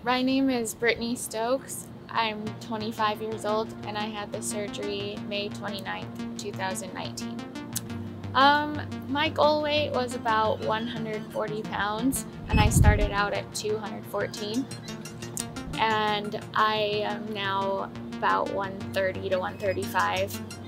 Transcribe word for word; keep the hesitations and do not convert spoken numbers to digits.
My name is Brittany Stokes. I'm twenty-five years old and I had the surgery May twenty-ninth, two thousand nineteen. Um, my goal weight was about one hundred forty pounds and I started out at two hundred fourteen, and I am now about one thirty to one thirty-five.